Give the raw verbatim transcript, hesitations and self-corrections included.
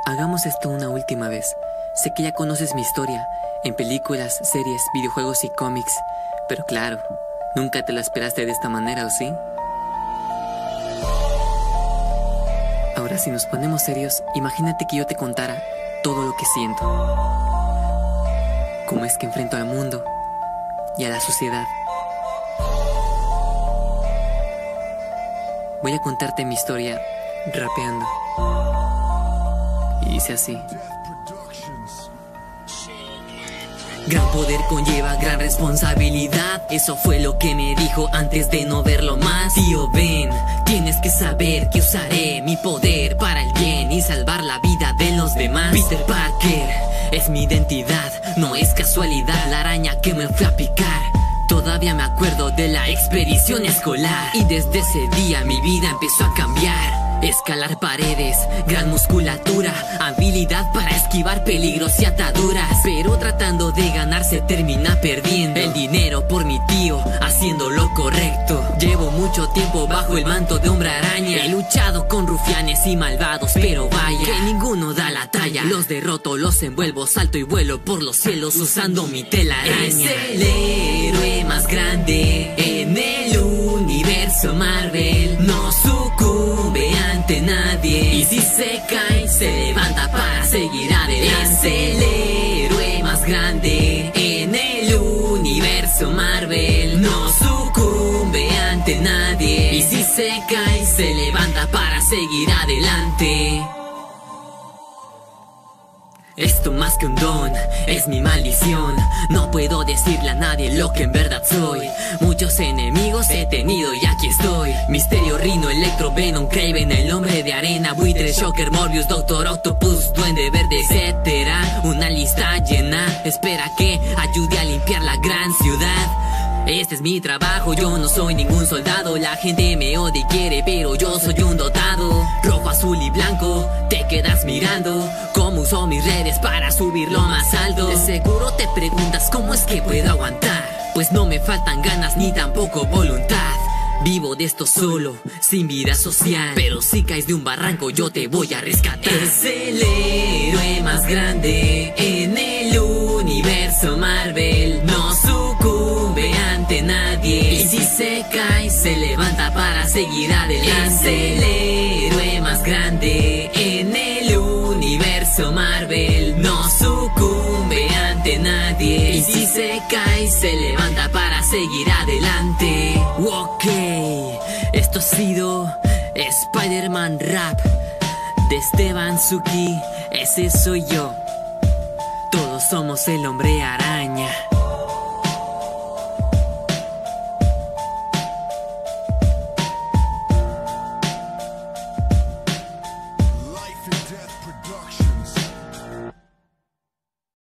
Hagamos esto una última vez. Sé que ya conoces mi historia, en películas, series, videojuegos y cómics. Pero claro, nunca te la esperaste de esta manera, ¿o sí? Ahora, si nos ponemos serios, imagínate que yo te contara todo lo que siento. Cómo es que enfrento al mundo y a la sociedad. Voy a contarte mi historia rapeando. Y dice así: gran poder conlleva gran responsabilidad. Eso fue lo que me dijo antes de no verlo más. Tío Ben, tienes que saber que usaré mi poder para el bien y salvar la vida de los demás. Peter Parker es mi identidad, no es casualidad la araña que me fue a picar. Todavía me acuerdo de la expedición escolar, y desde ese día mi vida empezó a cambiar. Escalar paredes, gran musculatura, habilidad para esquivar peligros y ataduras. Pero tratando de ganar se termina perdiendo el dinero por mi tío, haciendo lo correcto. Llevo mucho tiempo bajo el manto de Hombre Araña. He luchado con rufianes y malvados, pero vaya que ninguno da la talla. Los derroto, los envuelvo, salto y vuelo por los cielos usando mi telaraña. Es el héroe más grande en el universo Marvel. No sucumbe ante nadie, y si se cae se levanta para seguir adelante. Es el héroe más grande en el universo Marvel. No sucumbe ante nadie, y si se cae se levanta para seguir adelante. Esto más que un don, es mi maldición. No puedo decirle a nadie lo que en verdad soy. Muchos enemigos he tenido y aquí estoy. Misterio, Rhino, Electro, Venom, Kraven, el Hombre de Arena, Buitre, Shocker, Morbius, Doctor Octopus, Duende Verde, etcétera. Una lista llena, espera que ayude a limpiar la gran ciudad. Este es mi trabajo, yo no soy ningún soldado. La gente me odia y quiere, pero yo soy un dotado. Rojo, azul y blanco, te quedas mirando cómo uso mis redes para subirlo más alto. De seguro te preguntas cómo es que puedo aguantar, pues no me faltan ganas ni tampoco voluntad. Vivo de esto solo, sin vida social, pero si caes de un barranco yo te voy a rescatar. Es el héroe más grande en el universo Marvel. No sucumbe ante nadie, y si se cae se levanta para seguir adelante. Es el héroe más grande en el universo Marvel. No sucumbe ante nadie, y si se cae se levanta para seguir adelante. Ok, esto ha sido Spider-Man Rap de Esteban Suki. Ese soy yo. Todos somos el Hombre Araña.